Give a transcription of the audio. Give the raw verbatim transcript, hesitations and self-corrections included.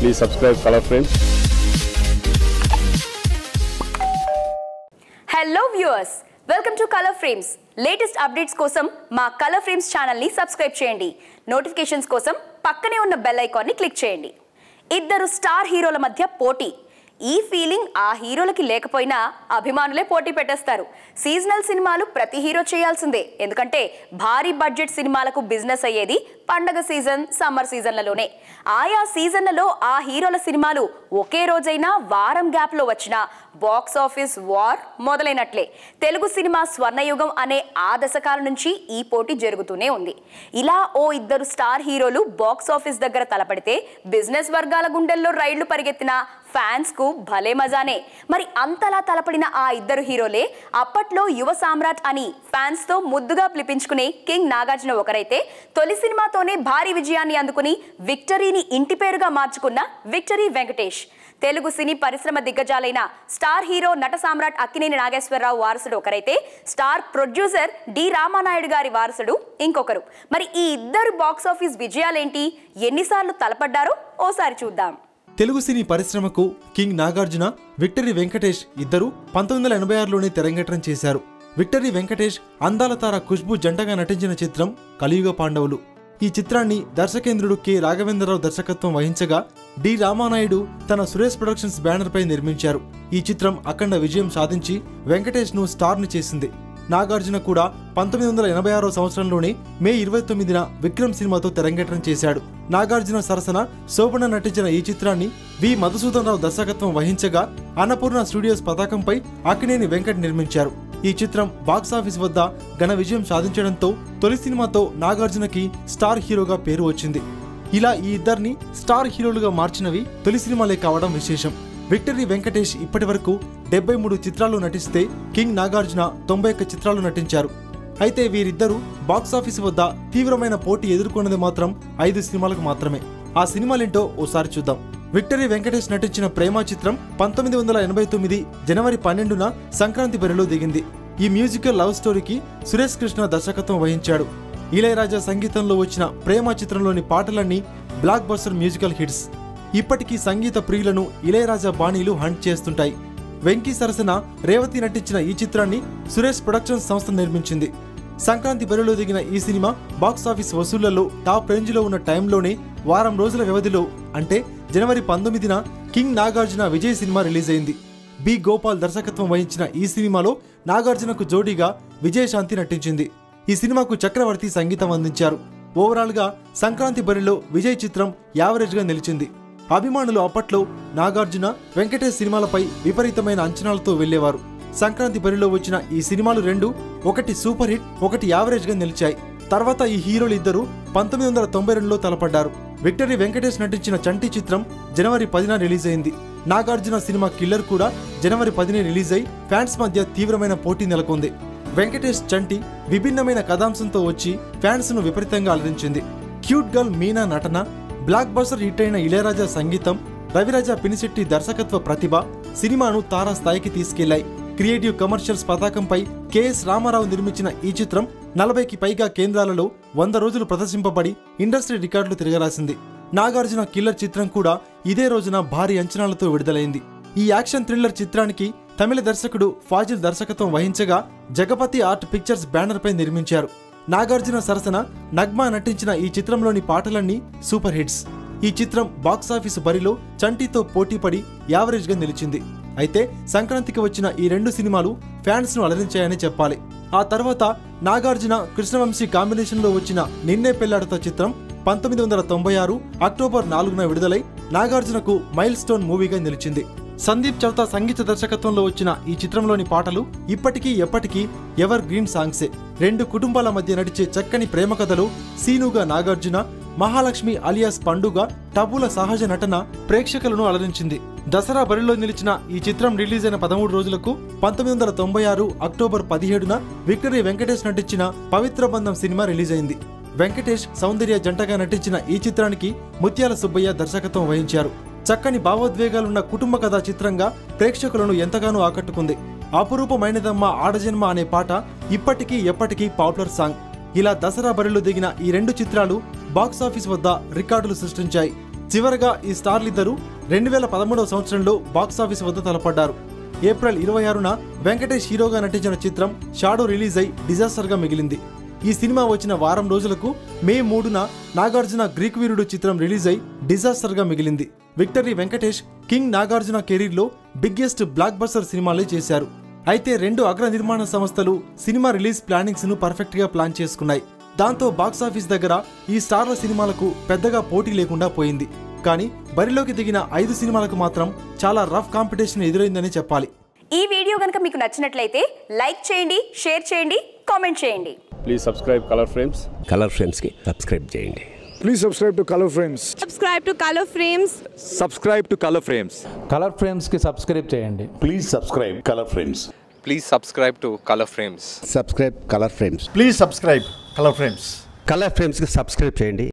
Please subscribe Color Frames. Hello viewers, welcome to Color Frames. Latest updates kosam ma Color Frames channel ni subscribe cheyandi. Notifications kosam pakkane unna bell icon ni click cheyandi. Iddaru star herola madhya poti. ఈ feeling ఆ హీరోలకి లేకపోయినా అభిమానులే పోటీ పెట్టేస్తారు. Seasonal సినిమాలు ప్రతి hero చేయాల్సిందే, ఎందుకంటే భారీ బడ్జెట్ సినిమాలకు బిజినెస్ అయ్యేది పండగ సీజన్, సమ్మర్ సీజన్లలోనే. ఆయా సీజన్లలో ఆ హీరోల సినిమాలు ఒకే రోజైనా వారం గ్యాప్లో వచ్చినా బాక్స్ ఆఫీస్ వార్ మొదలైనట్లే. తెలుగు సినిమా స్వర్ణయుగం అనే ఆ దశకాల నుంచి ఈ పోటీ జరుగుతూనే ఉంది. ఇలా ఓ ఇద్దరు స్టార్ హీరోలు బాక్స్ ఆఫీస్ దగ్గర తలపడితే బిజినెస్ వర్గాల గుండెల్లో రైళ్లు పరిగెత్తిన ఫ్యాన్స్ కు భలే మజానే. మరి అంతలా తలపడిన ఆ ఇద్దరు హీరోలే అప్పట్లో యువ సామ్రాట్ అని ఫ్యాన్స్ తో ముద్దుగా పిలిపించుకునే కింగ్ నాగార్జున ఒకరైతే, తొలి సినిమాతోనే భారీ విజయాన్ని అందుకుని విక్టరీని ఇంటి పేరుగా మార్చుకున్న విక్టరీ వెంకటేష్. తెలుగు సినీ పరిశ్రమ దిగ్గజాలైన స్టార్ హీరో నట సామ్రాట్ అక్కినేని నాగేశ్వరరావు వారసుడు ఒకరైతే, స్టార్ ప్రొడ్యూసర్ డి రామానాయుడు గారి వారసుడు ఇంకొకరు. మరి ఈ ఇద్దరు బాక్స్ ఆఫీస్ విజయాలేంటి, ఎన్నిసార్లు తలపడ్డారో ఓసారి చూద్దాం. తెలుగు సినీ పరిశ్రమకు కింగ్ నాగార్జున, విక్టరీ వెంకటేష్ ఇద్దరు పంతొమ్మిది వందల ఎనభై ఆరులోనే తెరంగేట్రం చేశారు. విక్టరీ వెంకటేష్ అందాల తార ఖుష్బూ జంటగా నటించిన చిత్రం కలియుగ పాండవులు. ఈ చిత్రాన్ని దర్శకేంద్రుడు కె రాఘవేంద్రరావు దర్శకత్వం వహించగా డి రామానాయుడు తన సురేష్ ప్రొడక్షన్స్ బ్యానర్ పై నిర్మించారు. ఈ చిత్రం అఖండ విజయం సాధించి వెంకటేష్ ను స్టార్ ని చేసింది. నాగార్జున కూడా పంతొమ్మిది వందల ఎనభై ఆరో సంవత్సరంలోనే మే ఇరవై తొమ్మిదిన విక్రమ్ సినిమాతో తెరంగేట్రం చేశాడు. నాగార్జున సరసన శోభన నటించిన ఈ చిత్రాన్ని వి మధుసూదన్ రావు దర్శకత్వం వహించగా అన్నపూర్ణ స్టూడియోస్ పతాకంపై అక్కినేని వెంకట్ నిర్మించారు. ఈ చిత్రం బాక్సాఫీస్ వద్ద ఘన విజయం సాధించడంతో తొలి సినిమాతో నాగార్జునకి స్టార్ హీరోగా పేరు వచ్చింది. ఇలా ఈ ఇద్దరిని స్టార్ హీరోలుగా మార్చినవి తొలి సినిమాలే కావడం విశేషం. విక్టరీ వెంకటేష్ ఇప్పటి వరకు డెబ్బై మూడు చిత్రాలు నటిస్తే కింగ్ నాగార్జున తొంభై ఒక్క చిత్రాలు నటించారు. అయితే వీరిద్దరూ బాక్సాఫీస్ వద్ద తీవ్రమైన పోటీ ఎదుర్కొన్నది మాత్రం ఐదు సినిమాలకు మాత్రమే. ఆ సినిమాలేంటో ఓసారి చూద్దాం. విక్టరీ వెంకటేష్ నటించిన ప్రేమ చిత్రం పంతొమ్మిది వందల ఎనభై తొమ్మిది జనవరి పన్నెండున సంక్రాంతి బరిలో దిగింది. ఈ మ్యూజికల్ లవ్ స్టోరీకి సురేష్ కృష్ణ దర్శకత్వం వహించాడు. ఇళయరాజా సంగీతంలో వచ్చిన ప్రేమ చిత్రంలోని పాటలన్నీ బ్లాక్ బస్టర్ మ్యూజికల్ హిట్స్. ఇప్పటికీ సంగీత ప్రియులను ఇళయరాజా బాణీలు హంట్ చేస్తుంటాయి. వెంకీ సరసన రేవతి నటించిన ఈ చిత్రాన్ని సురేష్ ప్రొడక్షన్స్ సంస్థ నిర్మించింది. సంక్రాంతి బరిలో దిగిన ఈ సినిమా బాక్సాఫీస్ వసూళ్లలో టాప్ రేంజ్లో ఉన్న టైంలోనే వారం రోజుల వ్యవధిలో అంటే జనవరి పంతొమ్మిదిన కింగ్ నాగార్జున విజయ్ సినిమా రిలీజ్ అయింది. బి గోపాల్ దర్శకత్వం వహించిన ఈ సినిమాలో నాగార్జునకు జోడీగా విజయశాంతి నటించింది. ఈ సినిమాకు చక్రవర్తి సంగీతం అందించారు. ఓవరాల్ గా సంక్రాంతి బరిలో విజయ్ చిత్రం యావరేజ్ గా నిలిచింది. అభిమానులు అప్పట్లో నాగార్జున, వెంకటేష్ సినిమాలపై విపరీతమైన అంచనాలతో వెళ్లేవారు. సంక్రాంతి బరిలో వచ్చిన ఈ సినిమాలు రెండు, ఒకటి సూపర్ హిట్, ఒకటి యావరేజ్ గా నిలిచాయి. తర్వాత ఈ హీరోలు ఇద్దరు పంతొమ్మిది వందల తొంభై రెండులో తలపడ్డారు. విక్టరీ వెంకటేష్ నటించిన చంటి చిత్రం జనవరి పదిన రిలీజ్ అయింది. నాగార్జున సినిమా కిల్లర్ కూడా జనవరి పదినే రిలీజ్ అయి ఫ్యాన్స్ మధ్య తీవ్రమైన పోటీ నెలకొంది. వెంకటేష్ చంటి విభిన్నమైన కథాంశంతో వచ్చి ఫ్యాన్స్ ను విపరీతంగా అలరించింది. క్యూట్ గర్ల్ మీనా నటన, బ్లాక్ బస్టర్ హిట్ అయిన ఇళయరాజా సంగీతం, రవిరాజా పినిశెట్టి దర్శకత్వ ప్రతిభ సినిమాను తారా స్థాయికి తీసుకెళ్లాయి. క్రియేటివ్ కమర్షియల్స్ పతాకంపై కెఎస్ రామారావు నిర్మించిన ఈ చిత్రం నలభైకి పైగా కేంద్రాలలో వంద రోజులు ప్రదర్శింపబడి ఇండస్ట్రీ రికార్డులు తిరగరాసింది. నాగార్జున కిల్లర్ చిత్రం కూడా ఇదే రోజున భారీ అంచనాలతో విడుదలైంది. ఈ యాక్షన్ థ్రిల్లర్ చిత్రానికి తమిళ దర్శకుడు ఫాజిల్ దర్శకత్వం వహించగా జగపతి ఆర్ట్ పిక్చర్స్ బ్యానర్ పై నిర్మించారు. నాగార్జున సరసన నగ్మా నటించిన ఈ చిత్రంలోని పాటలన్నీ సూపర్ హిట్స్. ఈ చిత్రం బాక్సాఫీసు బరిలో చంటితో పోటీపడి యావరేజ్ గా నిలిచింది. అయితే సంక్రాంతికి వచ్చిన ఈ రెండు సినిమాలు ఫ్యాన్స్ ను అలరించాయని చెప్పాలి. ఆ తర్వాత నాగార్జున కృష్ణవంశీ కాంబినేషన్ లో వచ్చిన నిన్నే పెళ్లాడతా చిత్రం పంతొమ్మిది వందల తొంభై ఆరు అక్టోబర్ నాలుగున విడుదలై నాగార్జునకు మైల్ స్టోన్ మూవీగా నిలిచింది. సందీప్ చౌతా సంగీత దర్శకత్వంలో వచ్చిన ఈ చిత్రంలోని పాటలు ఇప్పటికీ ఎప్పటికీ ఎవర్ గ్రీన్ సాంగ్సే. రెండు కుటుంబాల మధ్య నడిచే చక్కని ప్రేమ కథలో సీనుగా నాగార్జున, మహాలక్ష్మి అలియాస్ పండుగ టబుల సహజ నటన ప్రేక్షకులను అలరించింది. దసరా బరిలో నిలిచిన ఈ చిత్రం రిలీజ్ అయిన పదమూడు రోజులకు పంతొమ్మిది వందల తొంభై ఆరు అక్టోబర్ పదిహేడున విక్టరీ వెంకటేష్ నటించిన పవిత్ర బంధం సినిమా రిలీజ్ అయింది. వెంకటేష్, సౌందర్య జంటగా నటించిన ఈ చిత్రానికి ముత్యాల సుబ్బయ్య దర్శకత్వం వహించారు. చక్కని భావోద్వేగాలున్న కుటుంబ కథా చిత్రంగా ప్రేక్షకులను ఎంతగానో ఆకట్టుకుంది. అపురూపమైనదమ్మ ఆడజన్మ అనే పాట ఇప్పటికీ ఎప్పటికీ పాపులర్ సాంగ్. ఇలా దసరా బరిలో దిగిన ఈ రెండు చిత్రాలు బాక్సాఫీస్ వద్ద రికార్డులు సృష్టించాయి. చివరగా ఈ స్టార్లిద్దరూ రెండు వేల పదమూడవ సంవత్సరంలో బాక్సాఫీస్ వద్ద తలపడ్డారు. ఏప్రిల్ ఇరవై ఆరున వెంకటేష్ హీరోగా నటించిన చిత్రం షాడో రిలీజ్ అయి డిజాస్టర్గా మిగిలింది. ఈ సినిమా వచ్చిన వారం రోజులకు మే మూడున నాగార్జున గ్రీక్ వీరుడు చిత్రం రిలీజ్ అయి డిజాస్టర్గా మిగిలింది. విక్టరీ వెంకటేష్ కింగ్ నాగార్జున కెరీర్లో బిగ్గెస్ట్ బ్లాక్ బస్టర్ సినిమాలే చేశారు. అయితే రెండు అగ్ర నిర్మాణ సంస్థలు సినిమా రిలీజ్ ప్లానింగ్స్ ను పర్ఫెక్ట్ గా ప్లాన్ చేసుకున్నాయి. దాంతో బాక్సాఫీస్ దగ్గర ఈ స్టార్ల సినిమాలకు పెద్దగా పోటీ లేకుండా పోయింది. కానీ బరిలోకి దిగిన ఐదు సినిమాలకు మాత్రం చాలా రఫ్ కాంపిటీషన్ ఎదురైందని చెప్పాలి. ఈ వీడియో గనుక మీకు నచ్చినట్లయితే లైక్ చేయండి, షేర్ చేయండి, కామెంట్ చేయండి. Please subscribe Color Frames. Color Frames కి సబ్స్క్రైబ్ చేయండి. Please subscribe to Color Frames. Subscribe to Color Frames. Subscribe to Color Frames. Color Frames కి సబ్స్క్రైబ్ చేయండి. Please subscribe Color Frames. Please subscribe to Color Frames. Subscribe Color Frames. Please subscribe Color Frames. Color Frames కి subscribe చేయండి.